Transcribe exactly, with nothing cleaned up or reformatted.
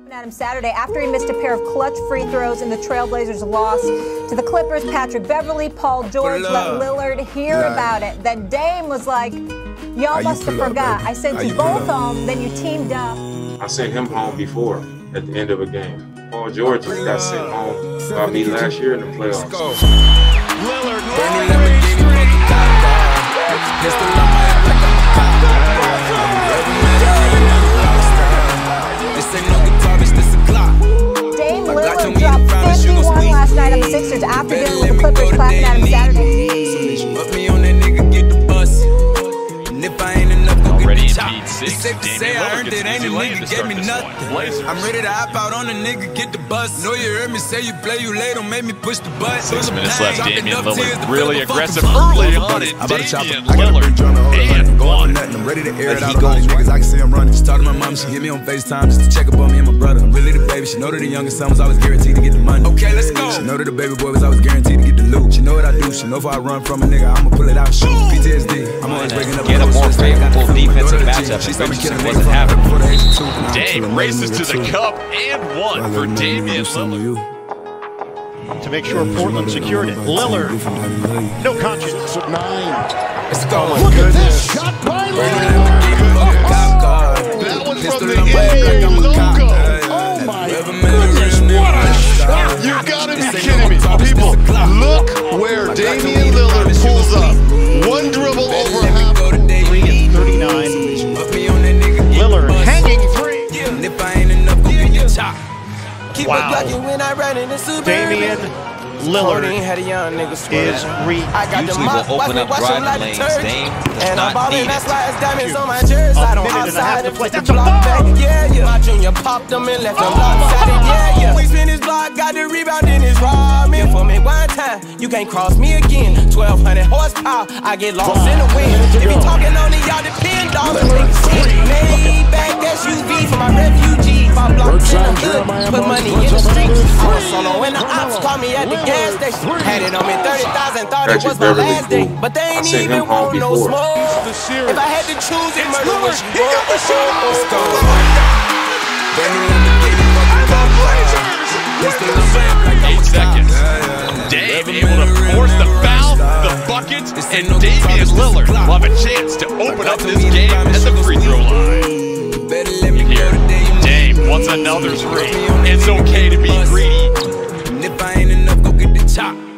At him Saturday after he missed a pair of clutch free throws and the Trailblazers lost to the Clippers. Patrick Beverly, Paul George let Lillard hear about it. Then Dame was like, y'all must have forgot. I sent you both home, then you teamed up. I sent him home before at the end of a game. Paul George just got sent home by me last year in the playoffs. Lillard, Dame Lillard dropped fifty-one last night on the Sixers after dealing with the Clippers clapping at him Saturday. Put me on that nigga, get the bus. And if I ain't enough, go get the chop. It's safe to say I earned it, ain't a nigga gave me nothing. I'm ready to hop out on a nigga, get the bus. Know you heard me say you play, you late, don't make me push the button. Six minutes left, Damian Lillard really aggressive early on it. Damian Lillard and one. I'm ready to air it out on these niggas, I can see I'm running. Just talk to my mom, she hit me on FaceTime just to check up on me and my brother. I'm really the baby, she know that the youngest son was always guaranteed to get the money. Okay, let's go. She know that the baby boy was always guaranteed to get the loot. She know what I do, she know if I run from a nigga, I'ma pull it out, shoot. P T S D, I'm always breaking up. Get a more favorable defensive matchup, and Richardson wasn't having it. Dame races to the cup and one for Damian Lillard. To make sure Portland secured it. Lillard, no conscience of nine. Let's go. Look at this shot by Lillard. That one from the N B A logo. Oh my Goodness, what a shot. You gotta be kidding me. People, look where Damian Lillard pulls up. One dribble over half. three and thirty-nine. Lillard hanging three. Wow. Damian Lillard is re. Usually will open up driving lanes. Dame does not need it. A minute and a half to play. That's a ball. My junior popped them and left them lopsided. Yeah, yeah. We spin his block, got the rebound in his ramen. For me one time, you can't cross me again. twelve hundred horsepower, I get lost in the wind. If you talking on it, y'all depend on the made back S U V for my refugees. Five blocks in the hood, put money in the streets. I was solo when the ops called me at the gas station. Had it on me thirty thousand, thought it was my last day. But they ain't even want no smoke. If I had to choose it, murder was she got the Eight seconds. Dame able to force the foul, the buckets, and Damian Lillard will have a chance to open up this game at the free throw line. You hear Dame wants another three. It's okay to be greedy. And if I ain't enough, go get the top.